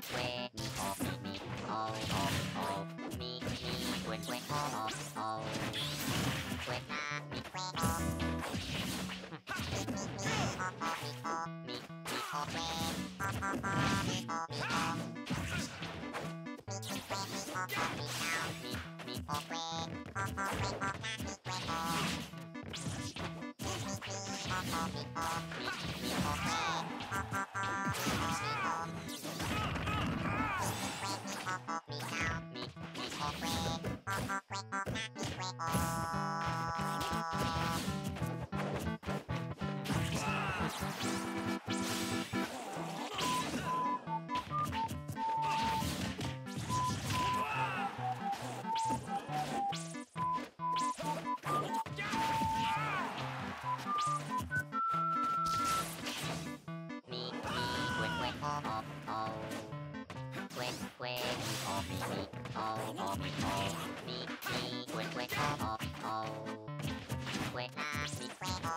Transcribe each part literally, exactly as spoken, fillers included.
que mi o mi mi o o o mi mi que que o o o que na mi que o mi mi o o mi o mi mi o que o o o mi o mi o mi mi que mi o o mi now mi mi o que o o que o na mi que o mi mi mi o o mi o mi mi o que o o o mi o mi o mi now mi mi o que o o que o na mi que mi mi que que o o o que que mi o mi mi o o mi o mi mi que que o o o que na mi que o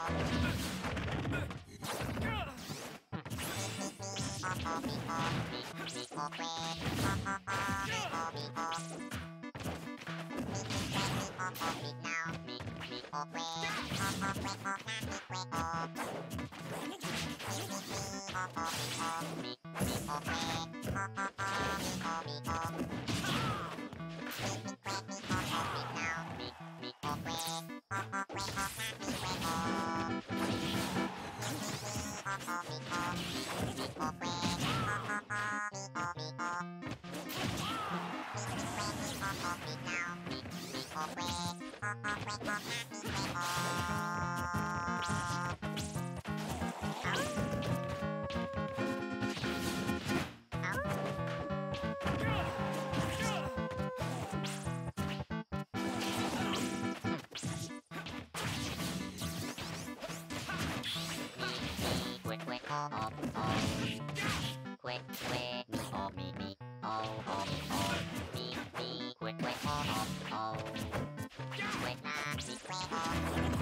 o o mi o mi mi o que o o o mi o mi o mi mi que mi o o mi now mi mi o que o o que o na mi que o mi mi mi o o mi o mi mi o que o o o mi o mi o mi mi que mi o o mi now mi mi o que o o que o na mi que o mi mi mi o o mi o mi mi o que o o o mi o mi o mi mi que mi o o mi now mi mi o que o o que o na mi que o o o que que mi o mi mi o o mi o mi mi que que o o o que na mi que o mi mi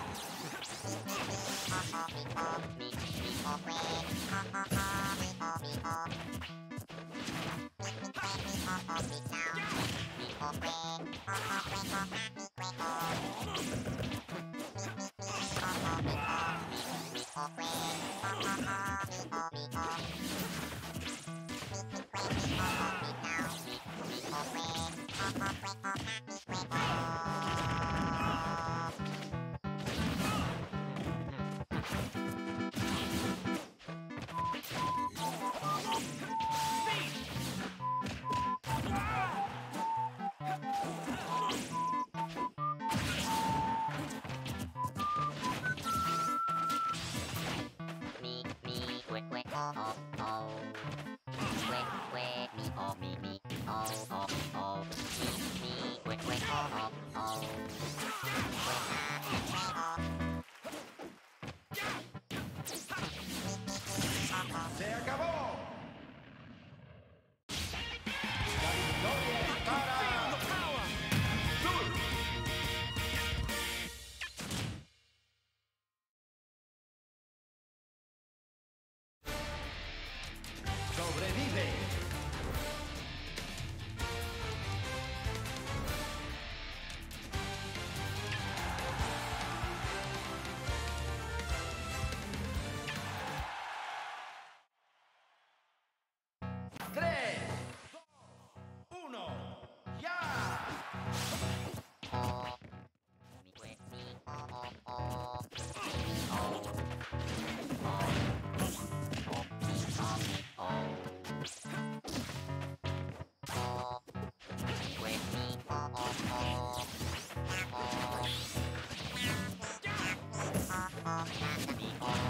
o o mi o mi mi o que o o o mi o mi o mi mi que mi o o mi now mi o que o o que o na mi que o mi mi mi o o mi o mi mi o que o o o mi o mi o mi mi que mi o o mi now mi mi o que o o que o na mi que mi mi que que o o o que que mi o mi mi o o o mi mi que que o o o que na mi que o ¡Se acabó! ¡La victoria es para Sur! ¡Sobrevive! ¡Tres! ¡Dos! ¡Uno! ¡Ya! o mi que mi o o o mi mi o o o mi o mi o o que mi o o o na o mi mi o o na mi o